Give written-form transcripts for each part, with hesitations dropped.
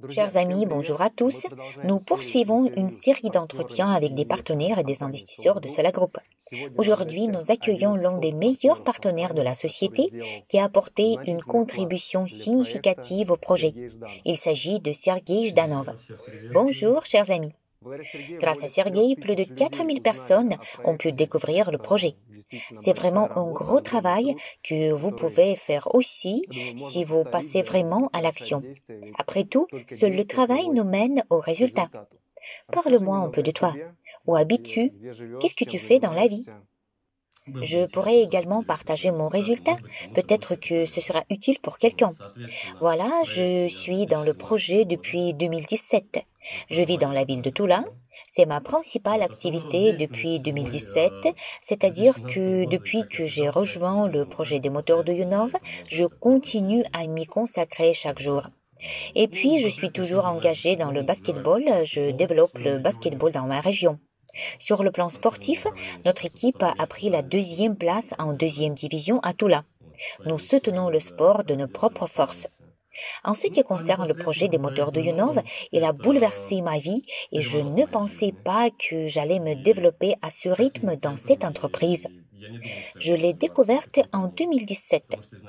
Chers amis, bonjour à tous. Nous poursuivons une série d'entretiens avec des partenaires et des investisseurs de Sola Group. Aujourd'hui, nous accueillons l'un des meilleurs partenaires de la société qui a apporté une contribution significative au projet. Il s'agit de Sergei Jdanov. Bonjour, chers amis. Grâce à Sergei, plus de 4000 personnes ont pu découvrir le projet. C'est vraiment un gros travail que vous pouvez faire aussi si vous passez vraiment à l'action. Après tout, seul le travail nous mène au résultat. Parle-moi un peu de toi. Où habites-tu? Qu'est-ce que tu fais dans la vie? Je pourrais également partager mon résultat. Peut-être que ce sera utile pour quelqu'un. Voilà, je suis dans le projet depuis 2017. Je vis dans la ville de Tula. C'est ma principale activité depuis 2017, c'est-à-dire que depuis que j'ai rejoint le projet des moteurs de Yunov, je continue à m'y consacrer chaque jour. Et puis, je suis toujours engagée dans le basketball. Je développe le basketball dans ma région. Sur le plan sportif, notre équipe a pris la 2e place en 2e division à Tula. Nous soutenons le sport de nos propres forces. En ce qui concerne le projet des moteurs de Yunov, il a bouleversé ma vie et je ne pensais pas que j'allais me développer à ce rythme dans cette entreprise. Je l'ai découverte en 2017.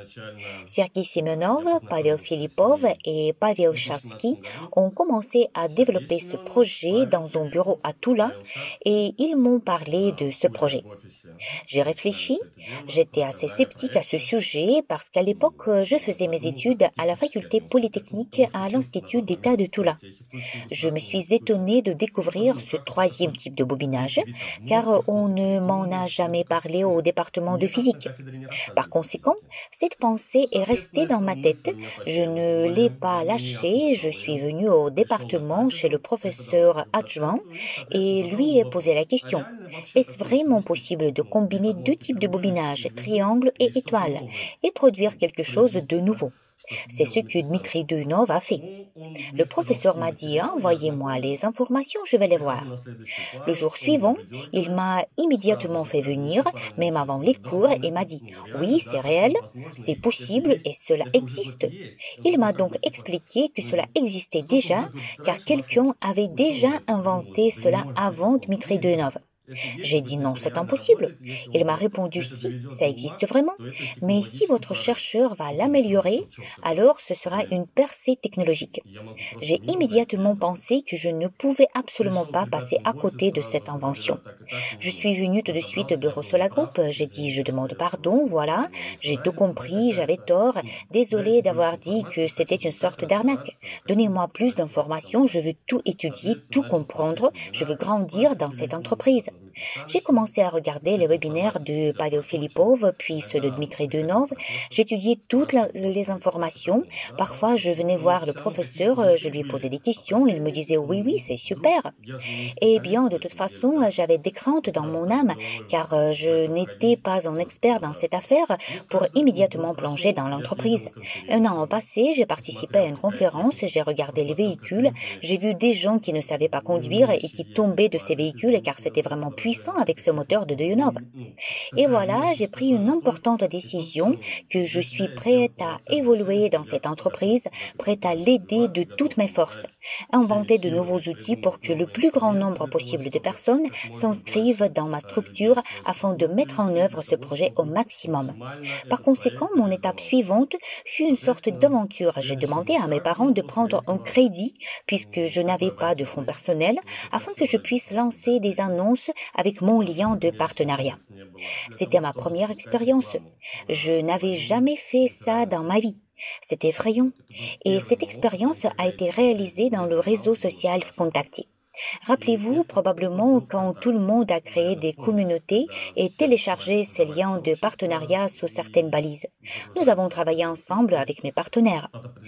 Sergei Semyonov, Pavel Filipov et Pavel Shatsky ont commencé à développer ce projet dans un bureau à Tula et ils m'ont parlé de ce projet. J'ai réfléchi, j'étais assez sceptique à ce sujet parce qu'à l'époque, je faisais mes études à la faculté polytechnique à l'Institut d'État de Tula. Je me suis étonnée de découvrir ce 3e type de bobinage car on ne m'en a jamais parlé au département de physique. Par conséquent, cette pensée est restée dans ma tête. Je ne l'ai pas lâchée. Je suis venue au département chez le professeur adjoint et lui ai posé la question. Est-ce vraiment possible de combiner 2 types de bobinage, triangle et étoile, et produire quelque chose de nouveau? C'est ce que Dmitri Duyunov a fait. Le professeur m'a dit « Envoyez-moi les informations, je vais les voir ». Le jour suivant, il m'a immédiatement fait venir, même avant les cours, et m'a dit « Oui, c'est réel, c'est possible et cela existe ». Il m'a donc expliqué que cela existait déjà, car quelqu'un avait déjà inventé cela avant Dmitri Duyunov. J'ai dit non, c'est impossible. Il m'a répondu si, ça existe vraiment, mais si votre chercheur va l'améliorer, alors ce sera une percée technologique. J'ai immédiatement pensé que je ne pouvais absolument pas passer à côté de cette invention. Je suis venue tout de suite au bureau Sola Group, j'ai dit je demande pardon, voilà, j'ai tout compris, j'avais tort, désolé d'avoir dit que c'était une sorte d'arnaque. Donnez-moi plus d'informations, je veux tout étudier, tout comprendre, je veux grandir dans cette entreprise. J'ai commencé à regarder les webinaires de Pavel Filipov, puis ceux de Dmitri Duyunov. J'étudiais toutes les informations. Parfois, je venais voir le professeur, je lui posais des questions, il me disait « Oui, oui, c'est super ». Eh bien, de toute façon, j'avais des craintes dans mon âme, car je n'étais pas un expert dans cette affaire pour immédiatement plonger dans l'entreprise. Un an passé, j'ai participé à une conférence, j'ai regardé les véhicules, j'ai vu des gens qui ne savaient pas conduire et qui tombaient de ces véhicules car c'était vraiment puissant avec ce moteur de Duyunov. Et voilà, j'ai pris une importante décision que je suis prête à évoluer dans cette entreprise, prête à l'aider de toutes mes forces, inventer de nouveaux outils pour que le plus grand nombre possible de personnes s'inscrivent dans ma structure afin de mettre en œuvre ce projet au maximum. Par conséquent, mon étape suivante fut une sorte d'aventure. J'ai demandé à mes parents de prendre un crédit puisque je n'avais pas de fonds personnels afin que je puisse lancer des annonces avec mon lien de partenariat. C'était ma première expérience. Je n'avais jamais fait ça dans ma vie. C'est effrayant. Et cette expérience a été réalisée dans le réseau social Vkontakte. Rappelez-vous probablement quand tout le monde a créé des communautés et téléchargé ces liens de partenariat sous certaines balises. Nous avons travaillé ensemble avec mes partenaires.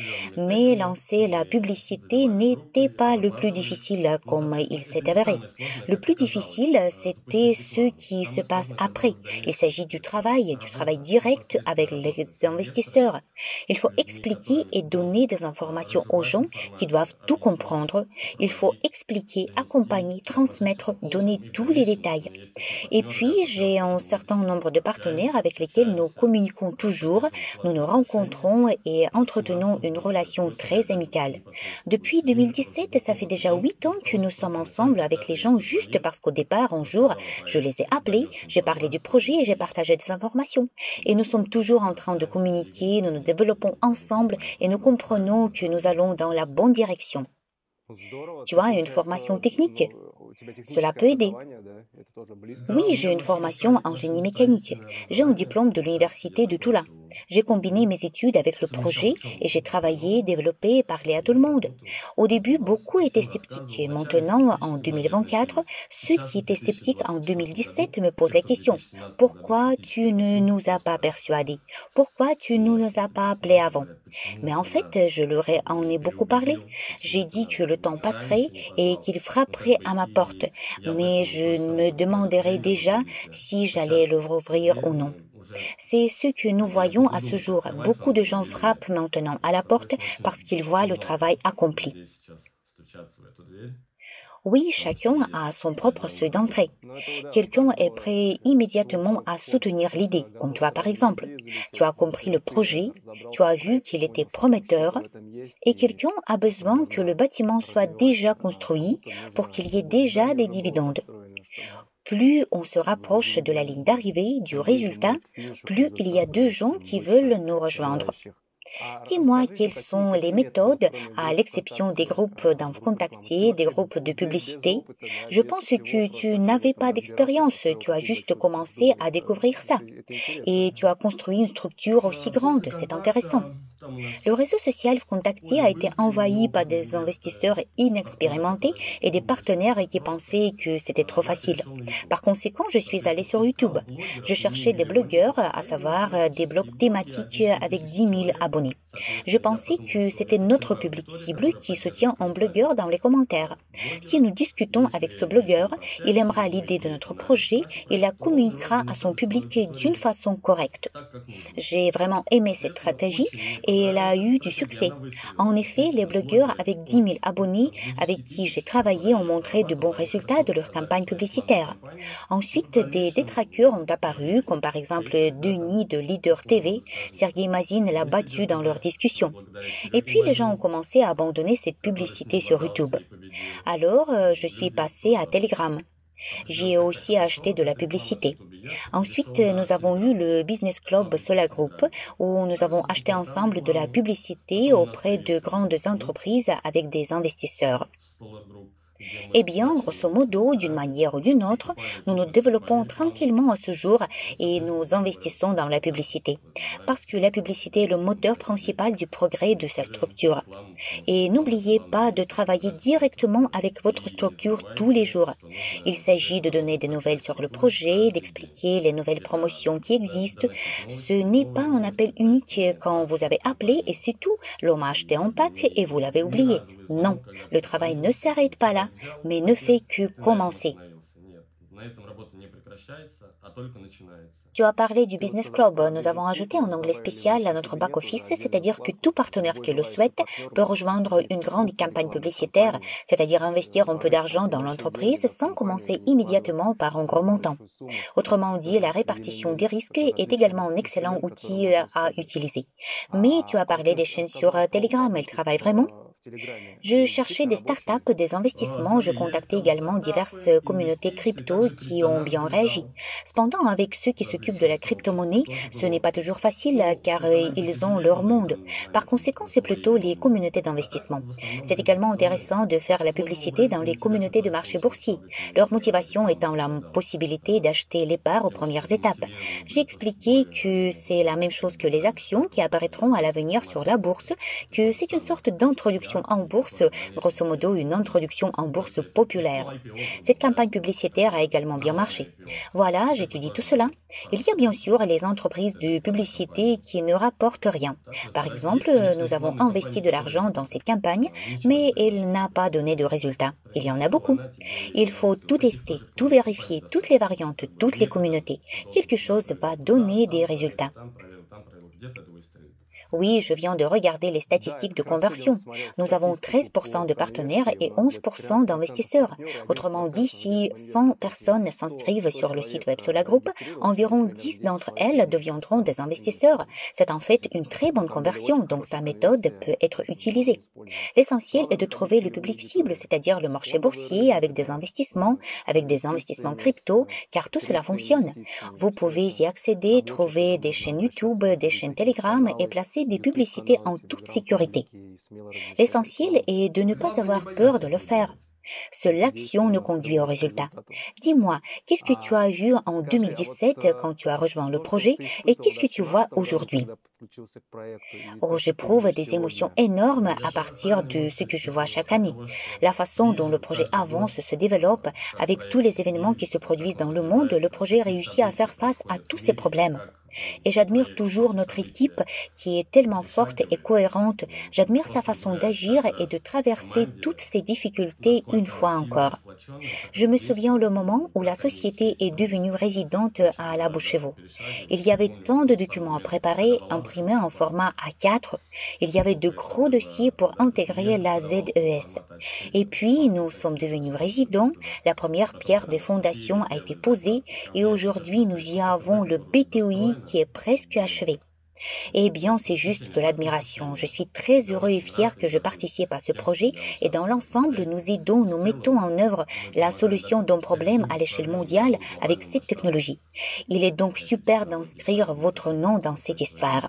Mais lancer la publicité n'était pas le plus difficile comme il s'est avéré. Le plus difficile, c'était ce qui se passe après. Il s'agit du travail direct avec les investisseurs. Il faut expliquer et donner des informations aux gens qui doivent tout comprendre. Il faut expliquer communiquer, accompagner, transmettre, donner tous les détails. Et puis, j'ai un certain nombre de partenaires avec lesquels nous communiquons toujours, nous nous rencontrons et entretenons une relation très amicale. Depuis 2017, ça fait déjà 8 ans que nous sommes ensemble avec les gens juste parce qu'au départ, un jour, je les ai appelés, j'ai parlé du projet et j'ai partagé des informations. Et nous sommes toujours en train de communiquer, nous nous développons ensemble et nous comprenons que nous allons dans la bonne direction. Tu as une formation technique? Cela peut aider. Oui, j'ai une formation en génie mécanique. J'ai un diplôme de l'université de Tula. J'ai combiné mes études avec le projet et j'ai travaillé, développé et parlé à tout le monde. Au début, beaucoup étaient sceptiques et maintenant, en 2024, ceux qui étaient sceptiques en 2017 me posent la question. Pourquoi tu ne nous as pas persuadés? Pourquoi tu ne nous as pas appelés avant? Mais en fait, je leur en ai beaucoup parlé. J'ai dit que le temps passerait et qu'il frapperait à ma porte, mais je me demanderais déjà si j'allais leur ouvrir ou non. C'est ce que nous voyons à ce jour. Beaucoup de gens frappent maintenant à la porte parce qu'ils voient le travail accompli. Oui, chacun a son propre seuil d'entrée. Quelqu'un est prêt immédiatement à soutenir l'idée, comme toi par exemple. Tu as compris le projet, tu as vu qu'il était prometteur, et quelqu'un a besoin que le bâtiment soit déjà construit pour qu'il y ait déjà des dividendes. Plus on se rapproche de la ligne d'arrivée, du résultat, plus il y a de gens qui veulent nous rejoindre. Dis-moi quelles sont les méthodes, à l'exception des groupes d'encontactés, des groupes de publicité. Je pense que tu n'avais pas d'expérience, tu as juste commencé à découvrir ça. Et tu as construit une structure aussi grande, c'est intéressant. Le réseau social Contacti a été envahi par des investisseurs inexpérimentés et des partenaires qui pensaient que c'était trop facile. Par conséquent, je suis allée sur YouTube. Je cherchais des blogueurs, à savoir des blogs thématiques avec 10 000 abonnés. Je pensais que c'était notre public cible qui soutient un blogueur dans les commentaires. Si nous discutons avec ce blogueur, il aimera l'idée de notre projet et la communiquera à son public d'une façon correcte. J'ai vraiment aimé cette stratégie et elle a eu du succès. En effet, les blogueurs avec 10 000 abonnés avec qui j'ai travaillé ont montré de bons résultats de leur campagne publicitaire. Ensuite, des détraqueurs ont apparu, comme par exemple Denis de Leader TV. Sergei Mazin l'a battu dans leur discussion. Et puis, les gens ont commencé à abandonner cette publicité sur YouTube. Alors, je suis passée à Telegram. J'y ai aussi acheté de la publicité. Ensuite, nous avons eu le Business Club Solar Group où nous avons acheté ensemble de la publicité auprès de grandes entreprises avec des investisseurs. Eh bien, grosso modo, d'une manière ou d'une autre, nous nous développons tranquillement à ce jour et nous investissons dans la publicité. Parce que la publicité est le moteur principal du progrès de sa structure. Et n'oubliez pas de travailler directement avec votre structure tous les jours. Il s'agit de donner des nouvelles sur le projet, d'expliquer les nouvelles promotions qui existent. Ce n'est pas un appel unique quand vous avez appelé et c'est tout. L'on m'a acheté un pack et vous l'avez oublié. Non, le travail ne s'arrête pas là, mais ne fait que commencer. Tu as parlé du Business Club. Nous avons ajouté un onglet spécial à notre back-office, c'est-à-dire que tout partenaire qui le souhaite peut rejoindre une grande campagne publicitaire, c'est-à-dire investir un peu d'argent dans l'entreprise sans commencer immédiatement par un gros montant. Autrement dit, la répartition des risques est également un excellent outil à utiliser. Mais tu as parlé des chaînes sur Telegram, elles travaillent vraiment? Je cherchais des startups, des investissements, je contactais également diverses communautés crypto qui ont bien réagi. Cependant, avec ceux qui s'occupent de la crypto-monnaie, ce n'est pas toujours facile car ils ont leur monde. Par conséquent, c'est plutôt les communautés d'investissement. C'est également intéressant de faire la publicité dans les communautés de marché boursier, leur motivation étant la possibilité d'acheter les parts aux premières étapes. J'ai expliqué que c'est la même chose que les actions qui apparaîtront à l'avenir sur la bourse, que c'est une sorte d'introduction en bourse, grosso modo une introduction en bourse populaire. Cette campagne publicitaire a également bien marché. Voilà, j'étudie tout cela. Il y a bien sûr les entreprises de publicité qui ne rapportent rien. Par exemple, nous avons investi de l'argent dans cette campagne, mais elle n'a pas donné de résultats. Il y en a beaucoup. Il faut tout tester, tout vérifier, toutes les variantes, toutes les communautés. Quelque chose va donner des résultats. Oui, je viens de regarder les statistiques de conversion. Nous avons 13% de partenaires et 11% d'investisseurs. Autrement dit, si 100 personnes s'inscrivent sur le site web Sola Group, environ 10 d'entre elles deviendront des investisseurs. C'est en fait une très bonne conversion, donc ta méthode peut être utilisée. L'essentiel est de trouver le public cible, c'est-à-dire le marché boursier avec des investissements crypto, car tout cela fonctionne. Vous pouvez y accéder, trouver des chaînes YouTube, des chaînes Telegram et placer des publicités en toute sécurité. L'essentiel est de ne pas avoir peur de le faire. Seule l'action nous conduit au résultat. Dis-moi, qu'est-ce que tu as vu en 2017 quand tu as rejoint le projet et qu'est-ce que tu vois aujourd'hui? Oh, j'éprouve des émotions énormes à partir de ce que je vois chaque année. La façon dont le projet avance, se développe, avec tous les événements qui se produisent dans le monde, le projet réussit à faire face à tous ces problèmes. Et j'admire toujours notre équipe qui est tellement forte et cohérente. J'admire sa façon d'agir et de traverser toutes ces difficultés une fois encore. Je me souviens le moment où la société est devenue résidente à La Boucheveau. Il y avait tant de documents à préparer, imprimés en format A4. Il y avait de gros dossiers pour intégrer la ZES. Et puis, nous sommes devenus résidents. La première pierre de fondation a été posée et aujourd'hui, nous y avons le BTOI qui est presque achevé. Eh bien, c'est juste de l'admiration. Je suis très heureux et fier que je participe à ce projet et dans l'ensemble, nous mettons en œuvre la solution d'un problème à l'échelle mondiale avec cette technologie. Il est donc super d'inscrire votre nom dans cette histoire.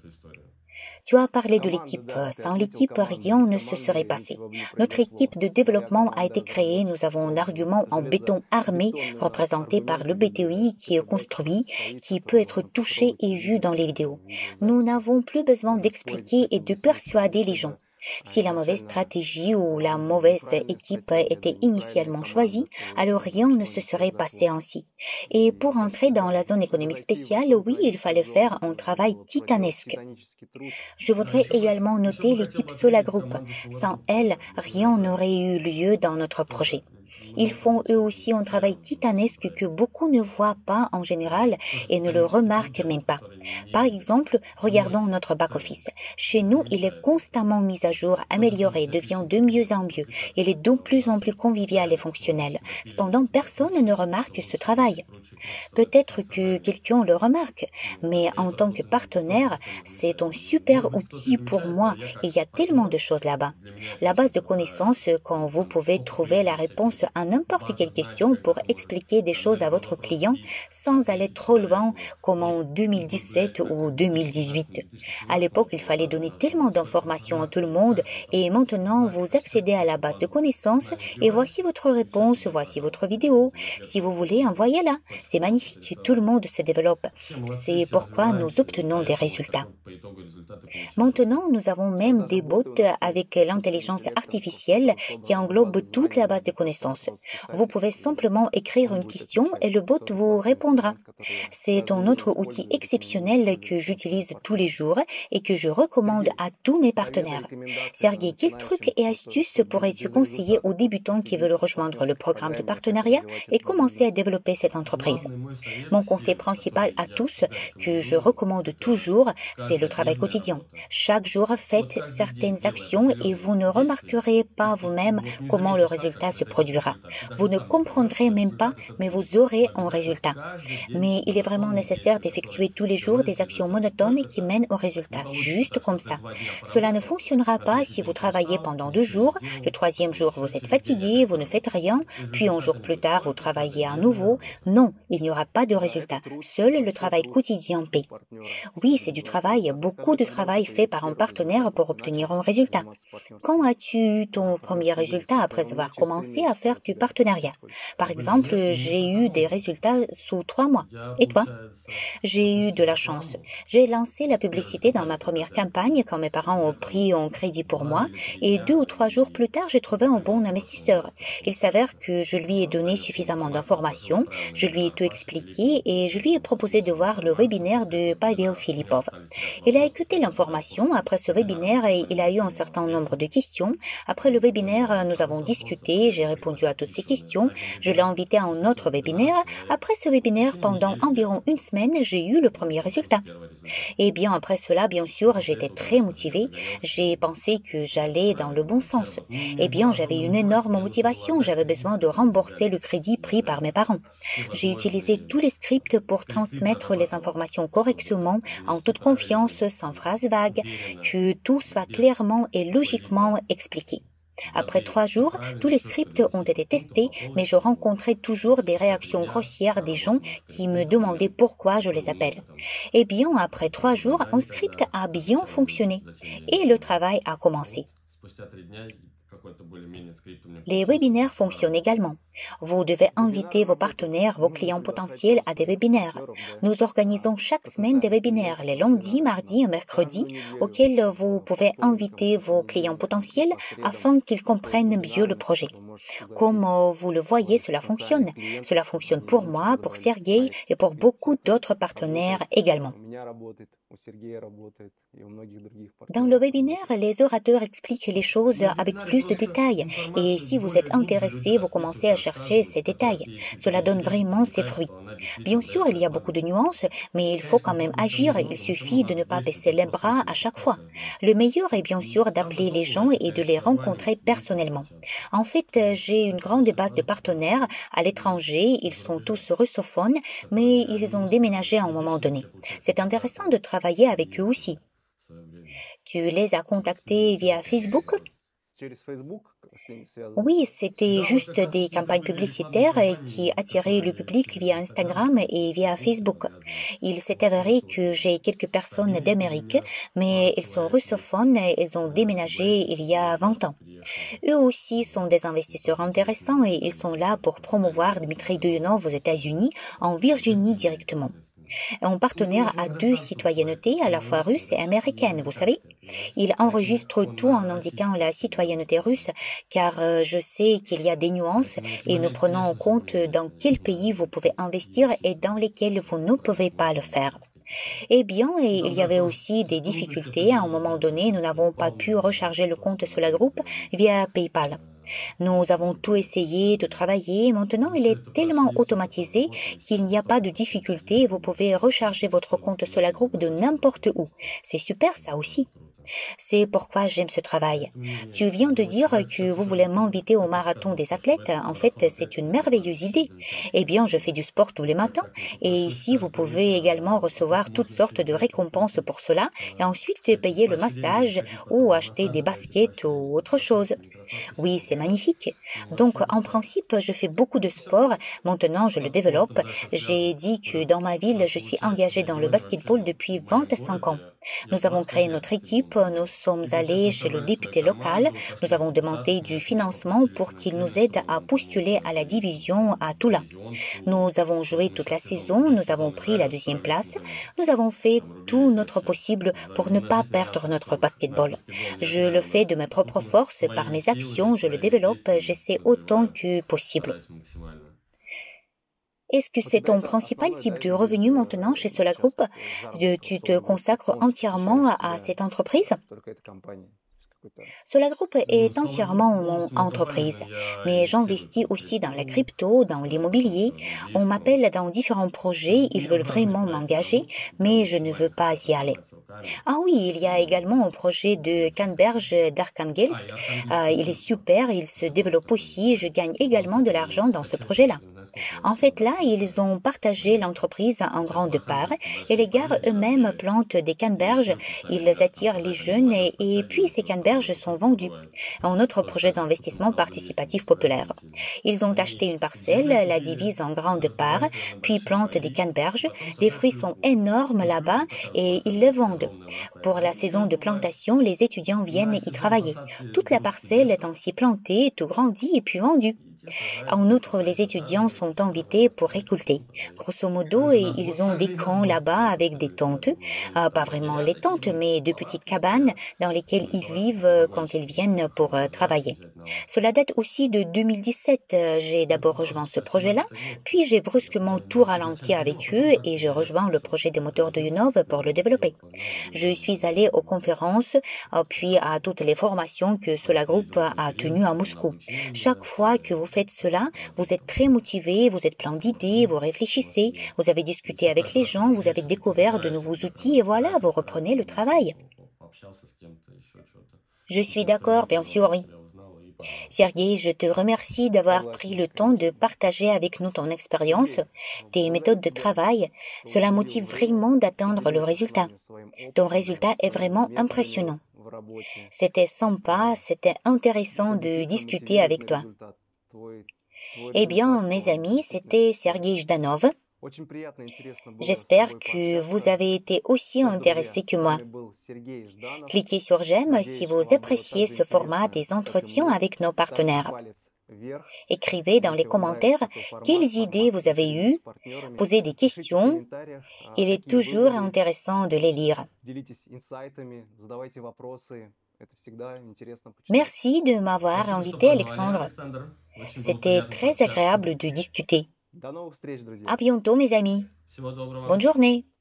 Tu as parlé de l'équipe. Sans l'équipe, rien ne se serait passé. Notre équipe de développement a été créée. Nous avons un argument en béton armé représenté par le BTOI qui est construit, qui peut être touché et vu dans les vidéos. Nous n'avons plus besoin d'expliquer et de persuader les gens. Si la mauvaise stratégie ou la mauvaise équipe était initialement choisie, alors rien ne se serait passé ainsi. Et pour entrer dans la zone économique spéciale, oui, il fallait faire un travail titanesque. Je voudrais également noter l'équipe Sola Group. Sans elle, rien n'aurait eu lieu dans notre projet. Ils font eux aussi un travail titanesque que beaucoup ne voient pas en général et ne le remarquent même pas. Par exemple, regardons notre back-office. Chez nous, il est constamment mis à jour, amélioré, devient de mieux en mieux. Il est de plus en plus convivial et fonctionnel. Cependant, personne ne remarque ce travail. Peut-être que quelqu'un le remarque, mais en tant que partenaire, c'est un super outil pour moi. Il y a tellement de choses là-bas. La base de connaissances, quand vous pouvez trouver la réponse à n'importe quelle question pour expliquer des choses à votre client sans aller trop loin comme en 2017 ou 2018. À l'époque, il fallait donner tellement d'informations à tout le monde et maintenant, vous accédez à la base de connaissances et voici votre réponse, voici votre vidéo. Si vous voulez, envoyez-la. C'est magnifique, tout le monde se développe. C'est pourquoi nous obtenons des résultats. Maintenant, nous avons même des bots avec l'intelligence artificielle qui englobe toute la base de connaissances. Vous pouvez simplement écrire une question et le bot vous répondra. C'est un autre outil exceptionnel que j'utilise tous les jours et que je recommande à tous mes partenaires. Sergei, quels trucs et astuces pourrais-tu conseiller aux débutants qui veulent rejoindre le programme de partenariat et commencer à développer cette entreprise? Mon conseil principal à tous, que je recommande toujours, c'est le travail quotidien. Chaque jour, faites certaines actions et vous ne remarquerez pas vous-même comment le résultat se produira. Vous ne comprendrez même pas, mais vous aurez un résultat. Mais il est vraiment nécessaire d'effectuer tous les jours des actions monotones qui mènent au résultat, juste comme ça. Cela ne fonctionnera pas si vous travaillez pendant 2 jours, le 3e jour vous êtes fatigué, vous ne faites rien, puis un jour plus tard vous travaillez à nouveau. Non, il n'y aura pas de résultat. Seul le travail quotidien paie. Oui, c'est du travail, beaucoup de travail fait par un partenaire pour obtenir un résultat. Quand as-tu eu ton premier résultat après avoir commencé à faire du partenariat? Par exemple, j'ai eu des résultats sous 3 mois. Et toi? J'ai eu de la chance. J'ai lancé la publicité dans ma première campagne quand mes parents ont pris un crédit pour moi et 2 ou 3 jours plus tard, j'ai trouvé un bon investisseur. Il s'avère que je lui ai donné suffisamment d'informations, je lui ai tout expliqué et je lui ai proposé de voir le webinaire de Pavel Filipov. Il a écouté l'information. Après ce webinaire, il a eu un certain nombre de questions. Après le webinaire, nous avons discuté, j'ai répondu à toutes ces questions. Je l'ai invité à un autre webinaire. Après ce webinaire, pendant pendant environ une semaine, j'ai eu le premier résultat. Et bien après cela, bien sûr, j'étais très motivée. J'ai pensé que j'allais dans le bon sens. Eh bien, j'avais une énorme motivation. J'avais besoin de rembourser le crédit pris par mes parents. J'ai utilisé tous les scripts pour transmettre les informations correctement, en toute confiance, sans phrases vagues, que tout soit clairement et logiquement expliqué. Après 3 jours, tous les scripts ont été testés, mais je rencontrais toujours des réactions grossières des gens qui me demandaient pourquoi je les appelle. Eh bien, après 3 jours, un script a bien fonctionné et le travail a commencé. Les webinaires fonctionnent également. Vous devez inviter vos partenaires, vos clients potentiels à des webinaires. Nous organisons chaque semaine des webinaires, les lundis, mardis et mercredis, auxquels vous pouvez inviter vos clients potentiels afin qu'ils comprennent mieux le projet. Comme vous le voyez, cela fonctionne. Cela fonctionne pour moi, pour Sergei et pour beaucoup d'autres partenaires également. Dans le webinaire, les orateurs expliquent les choses avec plus de détails et si vous êtes intéressé, vous commencez à chercher ces détails. Cela donne vraiment ses fruits. Bien sûr, il y a beaucoup de nuances, mais il faut quand même agir. Il suffit de ne pas baisser les bras à chaque fois. Le meilleur est bien sûr d'appeler les gens et de les rencontrer personnellement. En fait, j'ai une grande base de partenaires à l'étranger. Ils sont tous russophones, mais ils ont déménagé à un moment donné. C'est intéressant de travailler avec eux aussi. Tu les as contactés via Facebook? Oui, c'était juste des campagnes publicitaires qui attiraient le public via Instagram et via Facebook. Il s'est avéré que j'ai quelques personnes d'Amérique, mais elles sont russophones et elles ont déménagé il y a 20 ans. Eux aussi sont des investisseurs intéressants et ils sont là pour promouvoir Dmitry Duyunov aux États-Unis, en Virginie directement. Un partenaire a 2 citoyennetés, à la fois russe et américaine, vous savez. Il enregistre tout en indiquant la citoyenneté russe, car je sais qu'il y a des nuances et nous prenons en compte dans quel pays vous pouvez investir et dans lesquels vous ne pouvez pas le faire. Eh bien, il y avait aussi des difficultés. À un moment donné, nous n'avons pas pu recharger le compte sur la groupe via PayPal. Nous avons tout essayé de travailler. Maintenant, il est tellement automatisé qu'il n'y a pas de difficulté. Vous pouvez recharger votre compte sur la groupe de n'importe où. C'est super, ça aussi. C'est pourquoi j'aime ce travail. Tu viens de dire que vous voulez m'inviter au marathon des athlètes. En fait, c'est une merveilleuse idée. Eh bien, je fais du sport tous les matins et ici, vous pouvez également recevoir toutes sortes de récompenses pour cela et ensuite payer le massage ou acheter des baskets ou autre chose. Oui, c'est magnifique. Donc, en principe, je fais beaucoup de sport. Maintenant, je le développe. J'ai dit que dans ma ville, je suis engagée dans le basketball depuis 25 ans. Nous avons créé notre équipe, nous sommes allés chez le député local, nous avons demandé du financement pour qu'il nous aide à postuler à la division à Tula. Nous avons joué toute la saison, nous avons pris la 2e place, nous avons fait tout notre possible pour ne pas perdre notre basketball. Je le fais de mes propres forces, par mes actions, je le développe, j'essaie autant que possible. Est-ce que c'est ton principal type de revenu maintenant chez Sola Group? Tu te consacres entièrement à cette entreprise? Sola Group est entièrement mon entreprise, mais j'investis aussi dans la crypto, dans l'immobilier. On m'appelle dans différents projets, ils veulent vraiment m'engager, mais je ne veux pas y aller. Ah oui, il y a également un projet de canneberge d'Arkhangelsk. Il est super, il se développe aussi, je gagne également de l'argent dans ce projet-là. En fait, là, ils ont partagé l'entreprise en grande part et les gars eux-mêmes plantent des canneberges. Ils attirent les jeunes et puis ces canneberges sont vendus. Un autre projet d'investissement participatif populaire. Ils ont acheté une parcelle, la divisent en grande part, puis plantent des canneberges. Les fruits sont énormes là-bas et ils les vendent. Pour la saison de plantation, les étudiants viennent y travailler. Toute la parcelle est ainsi plantée, tout grandit et puis vendue. En outre, les étudiants sont invités pour récolter. Grosso modo, ils ont des camps là-bas avec des tentes. Pas vraiment les tentes, mais de petites cabanes dans lesquelles ils vivent quand ils viennent pour travailler. Cela date aussi de 2017. J'ai d'abord rejoint ce projet-là, puis j'ai brusquement tout ralenti avec eux et j'ai rejoint le projet des moteurs de Yunov pour le développer. Je suis allée aux conférences, puis à toutes les formations que Sola Group a tenues à Moscou. Chaque fois que vous faites cela, vous êtes très motivé, vous êtes plein d'idées, vous réfléchissez, vous avez discuté avec les gens, vous avez découvert de nouveaux outils et voilà, vous reprenez le travail. Je suis d'accord, bien sûr, oui. Sergei, je te remercie d'avoir pris le temps de partager avec nous ton expérience, tes méthodes de travail. Cela motive vraiment d'atteindre le résultat. Ton résultat est vraiment impressionnant. C'était sympa, c'était intéressant de discuter avec toi. Eh bien, mes amis, c'était Sergei Jdanov. J'espère que vous avez été aussi intéressés que moi. Cliquez sur j'aime si vous appréciez ce format des entretiens avec nos partenaires. Écrivez dans les commentaires quelles idées vous avez eues, posez des questions. Il est toujours intéressant de les lire. Merci de m'avoir invité, Alexandre. C'était très agréable de discuter. À bientôt, mes amis. Bonne journée.